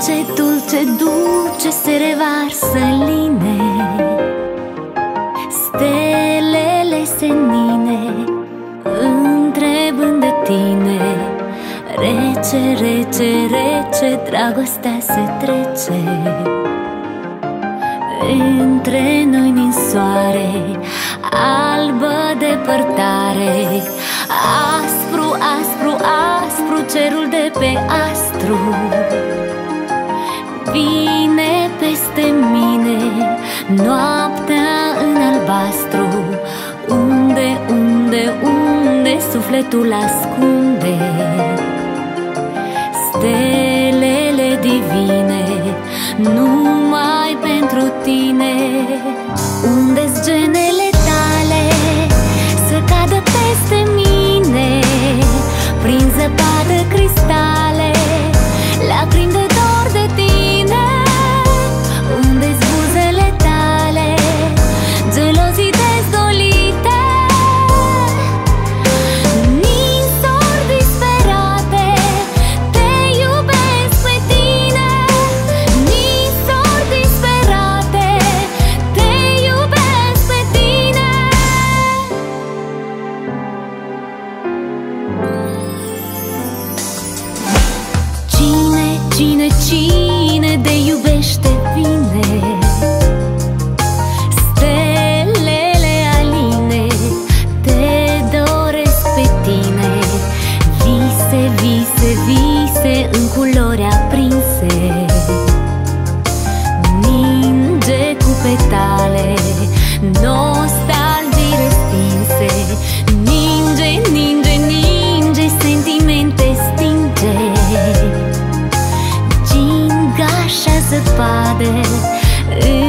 Dulce, dulce, dulce se revarsă în line, stelele senine, întrebând de tine. Rece, rece, rece, dragostea se trece între noi ninsoare, albă depărtare. Aspru, aspru, aspru, cerul de pe astru vine peste mine, noaptea în albastru. Unde, unde, unde sufletul ascunde stelele divine, numai pentru tine. Unde-s genele tale să cadă peste mine, prin zăpadă cristale, lacrimi de dor de tine. Unde-s buzele tale, gelozii dezdolite, ninsori disperate, te iubesc pe tine. Ninsori disperate, te iubesc pe tine. Cine, cine, cine de iubește vine, stelele aline, te doresc pe tine. Vise, vise, vise în culori aprinse, ninge cu petale, nostalgii restinse. Ninge, ninge, ninge, sentimente stinge, gingașa zăpadă